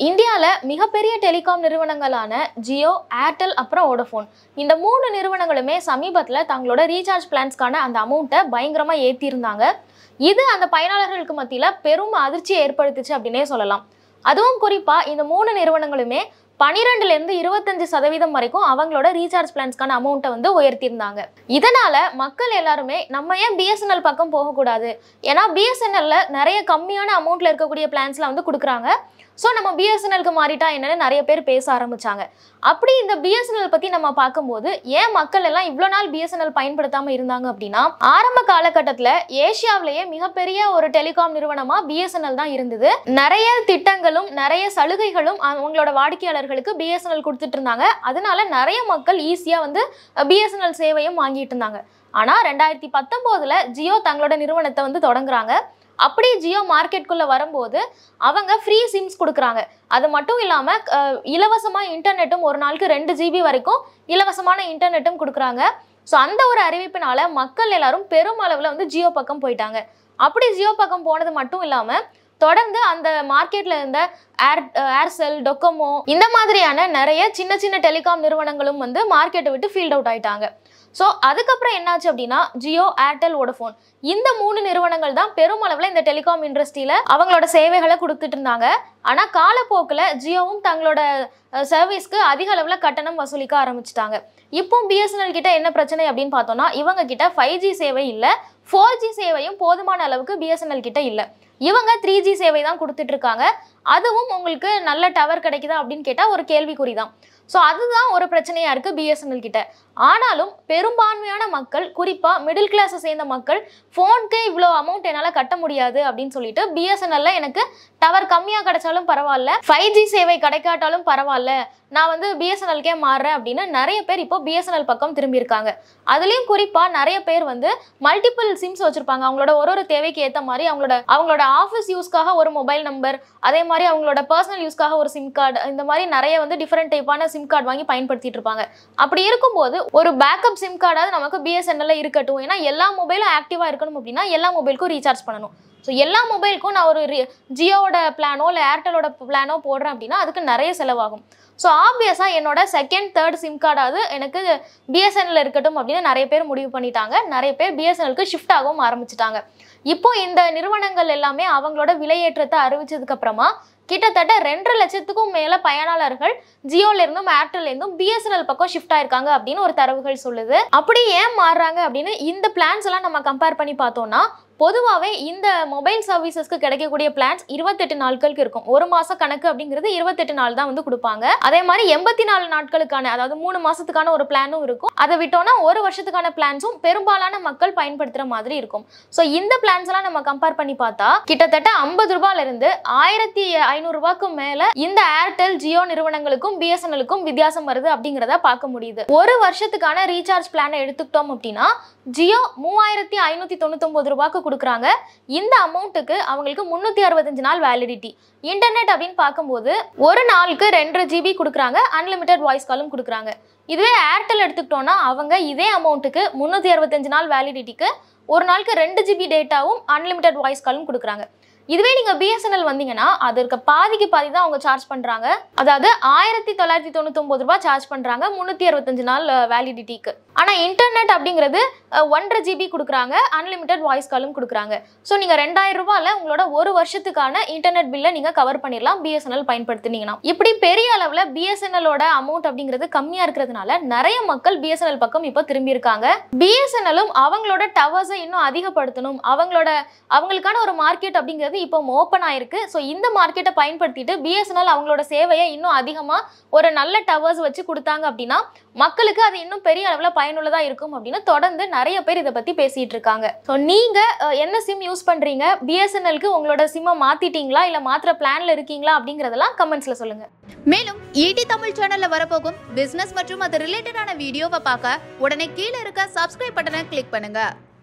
இந்தியால மிகப்பெரிய டெலிகாம் நிறுவனங்களான ஜியோ, ஏர்டெல் அப்புறம் வோடஃபோன் இந்த 3 நிறுவனங்களுமே சமீபத்துல தங்களோட ரீசார்ஜ் பிளான்ஸ்க்கான அந்த அமௌண்ட்டை பயங்கரமா ஏத்தியிருந்தாங்க. இது அந்த பயனாளர்களுக்கு மத்தியில பெரும் அதிர்ச்சியை ஏற்படுத்துச்சு அப்படின்னே சொல்லலாம். அதுவும் குறிப்பா இந்த 3 நிறுவனங்களுமே 12ல இருந்து 25% வரைக்கும் அவங்களோட ரீசார்ஜ் பிளான்ஸ்க்கான அமௌண்ட்டை வந்து உயர்த்தியிருந்தாங்க. இதனால மக்கள் எல்லாருமே நம்ம ஏன் பிஎஸ்என்எல் பக்கம் போகக்கூடாது, ஏன்னா பிஎஸ்என்எல்ல நிறைய கம்மியான அமௌண்ட்ல இருக்கக்கூடிய பிளான்ஸ்லாம் வந்து கொடுக்குறாங்க, ஸோ நம்ம பிஎஸ்என்எல்க்கு மாறிட்டா என்னன்னு நிறைய பேர் பேச ஆரம்பிச்சாங்க. அப்படி இந்த பிஎஸ்என்எல் பத்தி நம்ம பார்க்கும்போது ஏன் மக்கள் எல்லாம் இவ்வளோ நாள் பிஎஸ்என்எல் பயன்படுத்தாம இருந்தாங்க அப்படின்னா, ஆரம்ப காலகட்டத்தில் ஏசியாவிலேயே மிகப்பெரிய ஒரு டெலிகாம் நிறுவனமா பிஎஸ்என்எல் தான் இருந்தது. நிறைய திட்டங்களும் நிறைய சலுகைகளும் அவங்களோட வாடிக்கையாளர்களுக்கு பிஎஸ்என்எல் கொடுத்துட்டு இருந்தாங்க. அதனால நிறைய மக்கள் ஈஸியா வந்து பிஎஸ்என்எல் சேவையும் வாங்கிட்டு இருந்தாங்க. ஆனா 2019ல ஜியோ தங்களோட நிறுவனத்தை வந்து தொடங்குறாங்க. அப்படி ஜியோ மார்க்கெட்டுக்குள்ள வரும்போது அவங்க ஃப்ரீ சிம்ஸ் கொடுக்குறாங்க. அது மட்டும் இல்லாம இலவசமா இன்டர்நெட்டும் ஒரு நாளுக்கு 2 GB வரைக்கும் இலவசமான இன்டர்நெட்டும் கொடுக்குறாங்க. ஸோ அந்த ஒரு அறிவிப்பினால மக்கள் எல்லாரும் பெரும் அளவில் வந்து ஜியோ பக்கம் போயிட்டாங்க. அப்படி ஜியோ பக்கம் போனது மட்டும் இல்லாம தொடர்ந்து அந்த மார்க்கெட்ல இருந்த ஏர்செல், டொக்கோமோ இந்த மாதிரியான நிறைய சின்ன சின்ன டெலிகாம் நிறுவனங்களும் வந்து மார்க்கெட்டை விட்டு ஃபீல்ட் அவுட் ஆயிட்டாங்க. ஸோ அதுக்கப்புறம் என்னாச்சு அப்படின்னா ஜியோ, ஏர்டெல், வோடஃபோன் இந்த 3 நிறுவனங்கள் தான் பெருமளவில் இந்த டெலிகாம் இண்டஸ்ட்ரியில அவங்களோட சேவைகளை கொடுத்துட்டு இருந்தாங்க. ஆனால் காலப்போக்கில் ஜியோவும் தங்களோட சர்வீஸ்க்கு அதிக அளவில் கட்டணம் வசூலிக்க ஆரம்பிச்சிட்டாங்க. இப்போ பிஎஸ்என்எல் கிட்ட என்ன பிரச்சனை அப்படின்னு பார்த்தோம்னா, இவங்க கிட்ட 5G சேவை இல்லை, 4G சேவையும் போதுமான அளவுக்கு பிஎஸ்என்எல் கிட்ட இல்லை. இவங்க 3G சேவை தான் கொடுத்துட்டு இருக்காங்க. அதுவும் உங்களுக்கு நல்ல டவர் கிடைக்குதா அப்படின்னு கேட்டால் ஒரு கேள்விக்குறி தான். ஸோ அதுதான் ஒரு பிரச்சனையா இருக்கு பிஎஸ்என்எல் கிட்ட. ஆனாலும் பெரும்பான்மையான மக்கள், குறிப்பா மிடில் கிளாஸை சேர்ந்த மக்கள், ஃபோனுக்கு இவ்வளோ அமௌண்ட் என்னால் கட்ட முடியாது அப்படின்னு சொல்லிட்டு பிஎஸ்என்எல்ல எனக்கு டவர் கம்மியாக கிடைச்சாலும் பரவாயில்ல, 5G சேவை கிடைக்காட்டாலும் பரவாயில்ல, நான் வந்து பிஎஸ்என்எல்கே மாறுறேன் அப்படின்னு நிறைய பேர் இப்போ பிஎஸ்என்எல் பக்கம் திரும்பியிருக்காங்க. அதுலேயும் குறிப்பாக நிறைய பேர் வந்து மல்டிபிள் சிம்ஸ் வச்சுருப்பாங்க. அவங்களோட ஒரு தேவைக்கு ஏற்ற மாதிரி அவங்களோட ஆஃபீஸ் யூஸ்க்காக ஒரு மொபைல் நம்பர், அதே மாதிரி அவங்களோட பர்சனல் யூஸ்க்காக ஒரு சிம் கார்டு, இந்த மாதிரி நிறைய வந்து டிஃப்ரெண்ட் டைப்பான சிம் கார்டு வாங்கி பயன்படுத்திட்டு இருப்பாங்க. அப்படி இருக்கும்போது ஒரு பேக்கப் சிம் கார்டாவது நமக்கு பிஎஸ்என்எல்ல இருக்கட்டும். ஏன்னா எல்லா மொபைலும் ஆக்டிவாக இருக்கணும் அப்படின்னா எல்லா மொபைலுக்கும் ரீசார்ஜ் பண்ணணும். ஸோ எல்லா மொபைலுக்கும் நான் ஒரு ஜியோவோட பிளானோ இல்லை ஏர்டெலோட பிளானோ போடுறேன் அப்படின்னா அதுக்கு நிறைய செலவாகும். ஸோ ஆப்வியஸாக என்னோட செகண்ட், தேர்ட் சிம் கார்டாவது எனக்கு பிஎஸ்என்எல் இருக்கட்டும் அப்படின்னு நிறைய பேர் முடிவு பண்ணிட்டாங்க. நிறைய பேர் பிஎஸ்என்எல்க்கு ஷிஃப்ட் ஆகவும் ஆரம்பிச்சிட்டாங்க. இப்போ இந்த நிறுவனங்கள் எல்லாமே அவங்களோட விலையேற்றத்தை அறிவிச்சதுக்கு அப்புறமா கிட்டத்தட்ட 2.5 லட்சத்துக்கும் மேல பயனாளர்கள் ஜியோல இருந்தும் ஏர்டெல்ல இருந்தும் பிஎஸ்என்எல் பக்கம் ஷிஃப்ட் ஆயிருக்காங்க அப்படின்னு ஒரு தரவுகள் சொல்லுது. அப்படி ஏன் மாறுறாங்க அப்படின்னு இந்த பிளான்ஸ் எல்லாம் நம்ம கம்பேர் பண்ணி பார்த்தோம்னா, பொதுவாகவே இந்த மொபைல் சர்வீசஸ்க்கு கிடைக்கக்கூடிய பிளான்ஸ் 28 நாட்களுக்கு இருக்கும். ஒரு மாச கணக்கு அப்படிங்கிறது 28 நாள் தான் வந்து கொடுப்பாங்க. அதே மாதிரி 84 நாட்களுக்கான, அதாவது 3 மாசத்துக்கான ஒரு பிளானும் இருக்கும். அதை விட்டோம்னா 1 வருஷத்துக்கான பிளான்ஸும் பெரும்பாலான மக்கள் பயன்படுத்துற மாதிரி இருக்கும். ஸோ இந்த பிளான்ஸ் எல்லாம் நம்ம கம்பேர் பண்ணி பார்த்தா கிட்டத்தட்ட 50 ரூபாயில இருந்து 1500 ரூபாய்க்கு மேல இந்த ஏர்டெல், ஜியோ நிறுவனங்களுக்கும் பிஎஸ்என்எலுக்கும் வித்தியாசம் வருது அப்படிங்கிறத பார்க்க முடியுது. ஒரு வருஷத்துக்கான ரீசார்ஜ் பிளானை எடுத்துக்கிட்டோம் அப்படின்னா ஜியோ 3599 ரூபாய்க்கு கொடுக்குறாங்க. இந்த அமௌண்ட்டுக்கு அவங்களுக்கு 365 நாள் வேலிடிட்டி. இன்டர்நெட் அப்படின்னு பார்க்கும்போது ஒரு நாளுக்கு 2.5 GB கொடுக்குறாங்க, அன்லிமிட்டட் வாய்ஸ் காலும் கொடுக்குறாங்க. இதுவே ஏர்டெல் எடுத்துக்கிட்டோம்னா அவங்க இதே அமௌண்ட்டுக்கு 365 நாள் வேலிடிட்டிக்கு ஒரு நாளுக்கு 2 GB டேட்டாவும் அன்லிமிட்டட் வாய்ஸ் காலும் கொடுக்குறாங்க. இதுவே நீங்க பிஎஸ்என்எல் வந்தீங்கன்னா அதற்கு பாதிக்கு பாதி தான் அவங்க சார்ஜ் பண்றாங்க. அதாவது 1999 ரூபாய் சார்ஜ் பண்றாங்க 365 நாள் வேலிடிட்டிக்கு. ஆனா இன்டர்நெட் அப்படிங்கிறது 1.5 GB கொடுக்குறாங்க, அன்லிமிட்டட் வாய்ஸ் காலும் கொடுக்குறாங்க. ஸோ நீங்க 2000 ரூபாயில உங்களோட ஒரு வருஷத்துக்கான இன்டர்நெட் பில்லை நீங்க கவர் பண்ணிடலாம் பிஎஸ்என்எல் பயன்படுத்தினீங்கன்னா. இப்படி பெரிய அளவுல பிஎஸ்என்எலோட அமௌண்ட் அப்படிங்கிறது கம்மியா இருக்கிறதுனால நிறைய மக்கள் பிஎஸ்என்எல் பக்கம் இப்போ திரும்பி இருக்காங்க. பிஎஸ்என்எலும் அவங்களோட டவர்ஸை இன்னும் அதிகப்படுத்தணும், அவங்களுக்கான ஒரு மார்க்கெட் அப்படிங்கிறது இப்போ ஓப்பன் ஆயிருக்கு. ஸோ இந்த மார்க்கெட்டை பயன்படுத்திட்டு பிஎஸ்என்எல் அவங்களோட சேவையை இன்னும் அதிகமா ஒரு நல்ல டவர்ஸ் வச்சு கொடுத்தாங்க அப்படின்னா மக்களுக்கு அது இன்னும் பெரிய அளவில் பயனுள்ளதா இருக்கும் அப்படின்னு தொடர்ந்து நிறைய பேர் இதை பத்தி பேசிட்டு இருக்காங்க. ஸோ நீங்க என்ன சிம் யூஸ் பண்றீங்க, பிஎஸ்என்எல்க்கு உங்களோட சிம்மை மாத்திட்டீங்களா இல்ல மாத்திர பிளான்ல இருக்கீங்களா அப்படிங்கறதெல்லாம் கமெண்ட்ஸ்ல சொல்லுங்க. மேலும் ஈடி தமிழ் சேனல்ல வரப்போகும் பிசினஸ் மற்றும் அது ரிலேட்டடான வீடியோவை பார்க்க உடனே கீழே இருக்க சப்ஸ்கிரைப் பட்டனை கிளிக் பண்ணுங்க.